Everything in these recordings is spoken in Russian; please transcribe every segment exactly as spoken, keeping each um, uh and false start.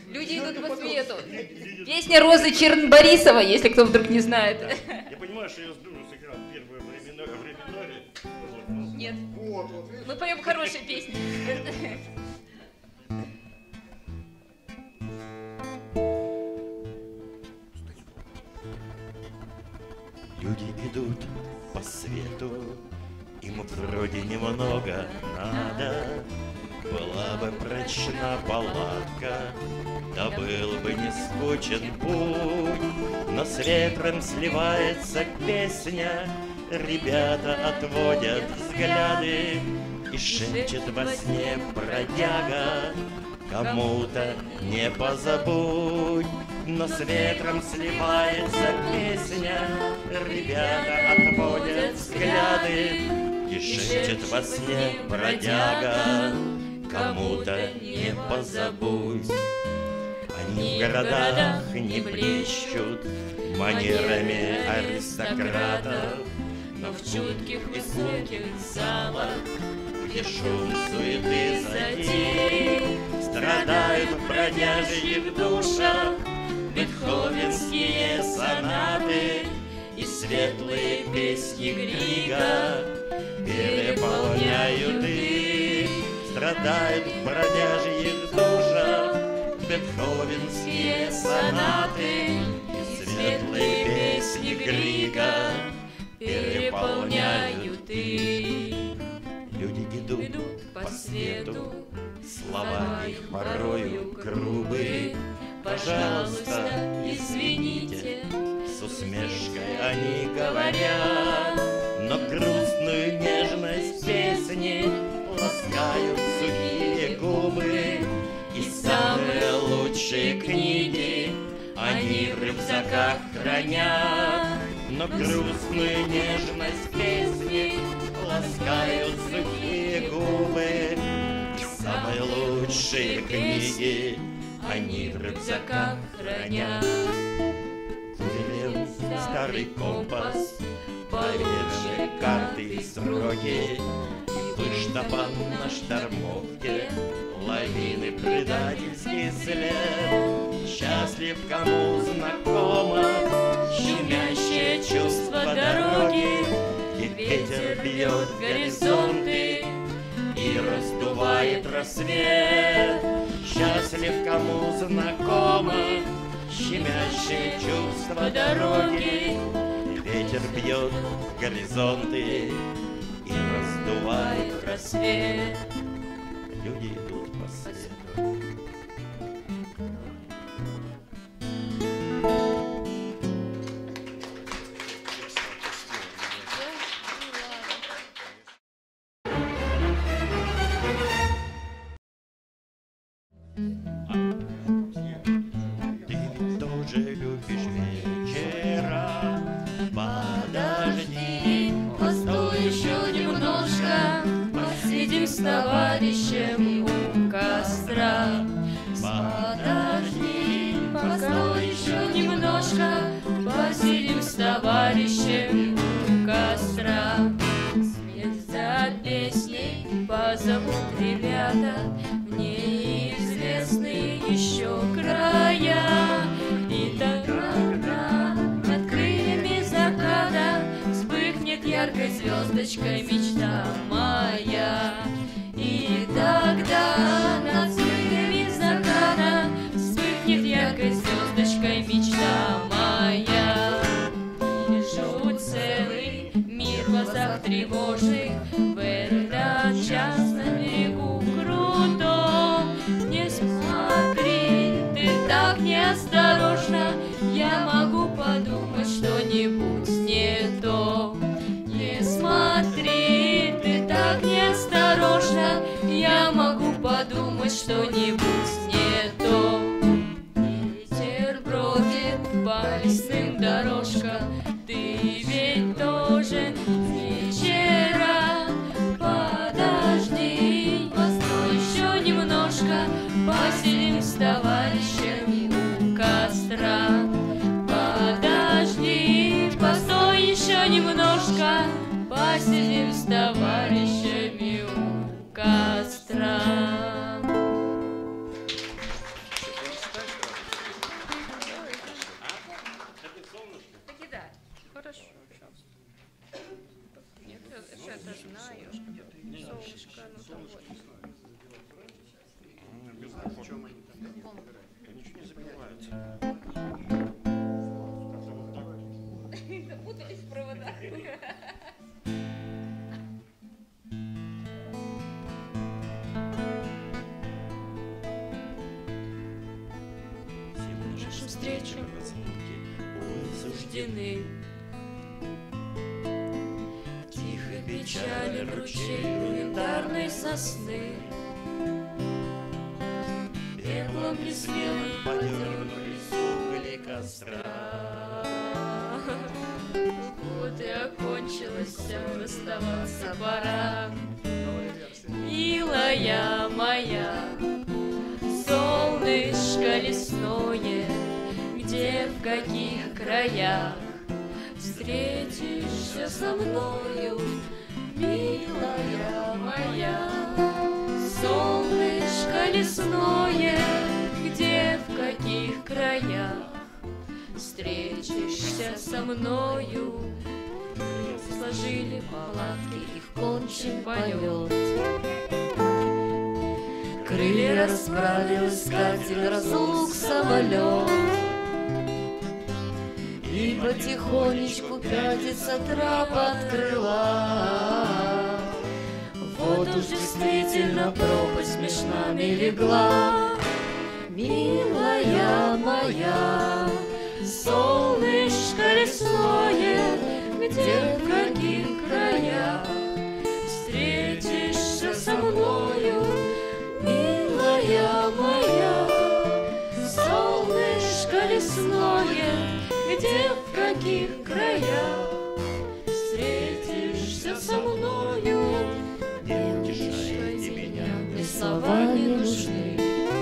Люди идут по свету. Песня Розы Чернборисова, если кто вдруг не знает. Я понимаю, что я с Дуру сыграл первое временное. Нет. Мы поем хорошие песни. Люди идут по свету, им вроде немного надо. Была бы прочна палатка, да был бы не скучен путь. Но с ветром сливается песня, ребята отводят взгляды и шепчет во сне бродяга: кому-то не позабудь. Но с ветром сливается песня, ребята отводят взгляды и шепчет во сне бродяга: кому-то не позабудь. Они в городах не блещут манерами аристократов, но в чутких и сухих залах, где шум суеты затей, страдают в бродяжьих душах бетховенские сонаты и светлые песни Грига переполняют их. Страдают в бродяжьих душах бетховенские сонаты и светлые песни Грига переполняют их. Люди идут по свету, слова их порою грубые. Пожалуйста, извините, с усмешкой они говорят, но грустную нежность песни ласкают сухие губы. И самые лучшие книги они в рюкзаках хранят, но грустную нежность песни ласкают сухие губы. И самые лучшие книги они в рюкзаках хранят. Велел старый компас, проверенные карты и сроки, и выштопан на штормовке лавины предательский след. Счастлив, кому знакомо щемящее чувство дороги, где ветер бьет горизонты и раздувает рассвет. Счастлив, кому знакомо щемящее чувство дороги, ветер бьет горизонты и раздувает рассвет. Люди идут по свету. С товарищем у костра. Подожди, постой еще немножко, посидим с товарищем у костра. Вслед за песней позовут ребята в неизвестные еще края. И тогда над крыльями заката вспыхнет яркой звездочкой мечта моя. И тогда над крыльями заката вспыхнет яркой звездочкой мечта моя. Вижу целый мир в глазах тревожных в этот час на берегу крутом. Не смотри, ты так неосторожно, я могу подумать что-нибудь не то. Не смотри, ты так неосторожно, я могу подумать что-нибудь не то. Ветер бродит по лесным дорожкам, ты ведь тоже вечера. Подожди, постой еще немножко, посидим с товарищами у костра. Подожди, постой еще немножко, посидим с товарищами у костра. Ничего не забивается. Запутались в проводах. Наши встречи суждены. Тихо печален ручей у янтарной сосны. Пеплом несмелым подернулись угли костра. Вот и окончилось все, расставаться пора. Милая моя, солнышко лесное, где, в каких краях встретишься со мною, милая моя. Солнышко лесное, где, в каких краях встретишься со мною. Сложили палатки и в кончен полет. Крылья расправил искатель разлук самолет. И потихонечку пятится трап от крыла. Вот уж действительно пропасть меж нами легла. Милая моя, солнышко лесное, где, в каких краях встретишься со мною, милая моя. Солнышко лесное, где, в каких краях встретишься со мною. Не утешайте меня, мне слова не нужны.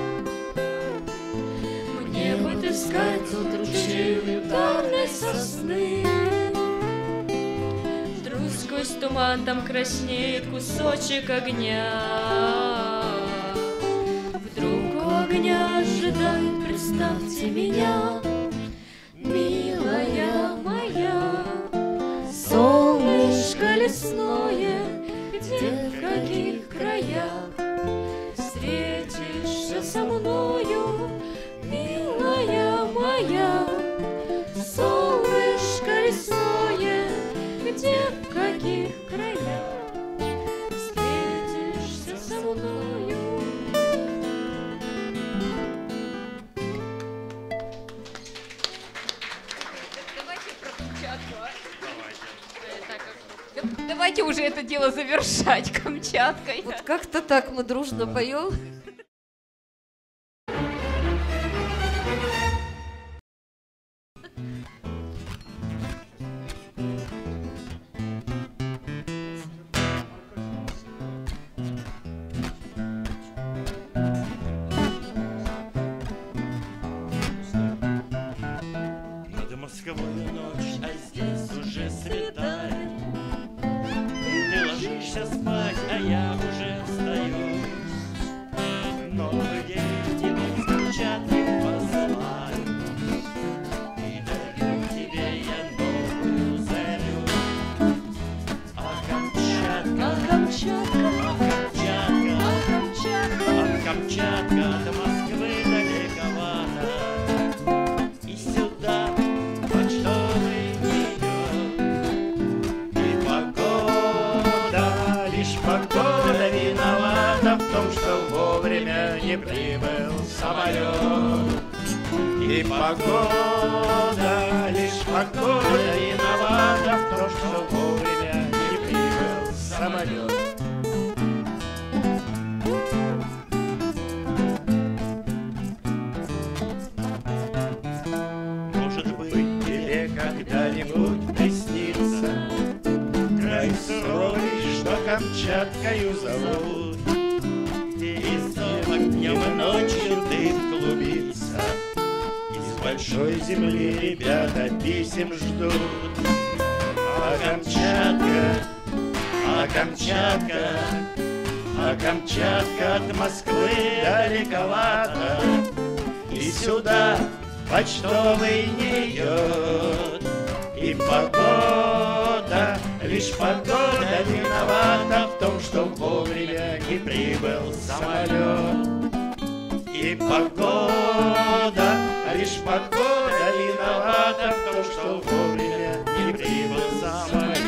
Мне бы искать тут ручей янтарной сосны. Вдруг сквозь туман там краснеет кусочек огня. Вдруг у огня ожидает, представьте меня, милая моя. Солнышко лесное, где, в каких краях встретишься со мною, милая моя. Солнышко лесное, где, в каких краях встретишься со мною. Давайте про Камчатку, а? Давайте. Так, как- Давайте уже это дело завершать Камчаткой. Вот как-то так мы дружно поем. Над Москвой ночь, а здесь уже светает. Ты ложишься спать, а я уже встаю. Новый день тебе с Камчатки посылаю. И дарю тебе я новую зарю. А Камчатка, А Камчатка, а Камчатка, а Камчатка, а Камчатка до Москвы далековато. И сюда почтовый не идет. И погода, лишь погода виновата в том, что вовремя не прибыл самолет. И погода, лишь погода виновата в том, что вовремя не прибыл самолет. Может быть, тебе когда-нибудь приснится край суровый, что Камчаткою зовут. И снова днем и ночью дым клубится. Из большой земли ребята писем ждут. А Камчатка, а Камчатка, а Камчатка от Москвы далековато. И сюда почтовый не идет. И погода, лишь погода виновата в том, что вовремя не прибыл самолет. И И погода, лишь погода виновата в том, что вовремя не прибыл самолет.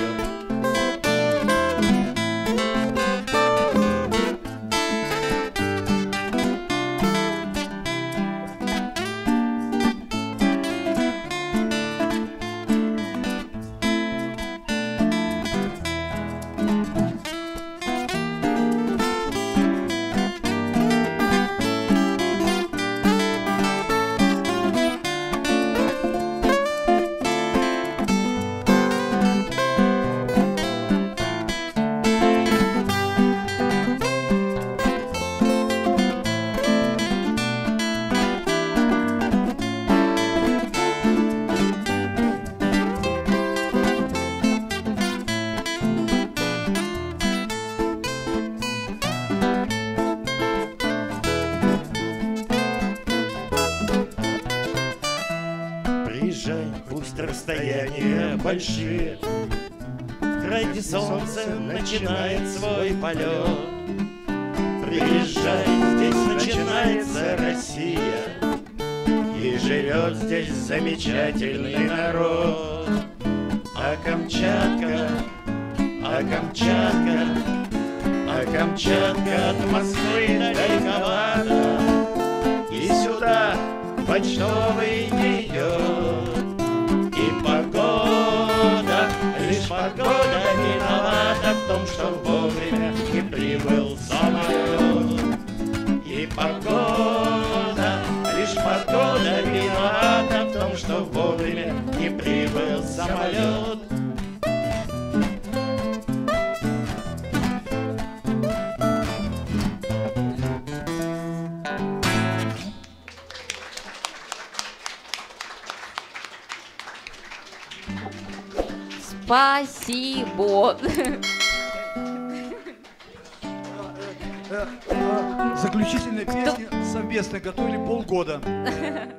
Приезжай, пусть расстояния большие, в край, где солнце начинает свой полет. Приезжай, здесь начинается Россия, и живет здесь замечательный народ. А Камчатка, а Камчатка, а Камчатка от Москвы далековато, и сюда почтовый не идет. И погода, лишь погода виновата в том, что вовремя не прибыл самолет. И погода, лишь погода виновата в том, что вовремя не прибыл самолет. Спасибо. Заключительные песни совместно готовили полгода.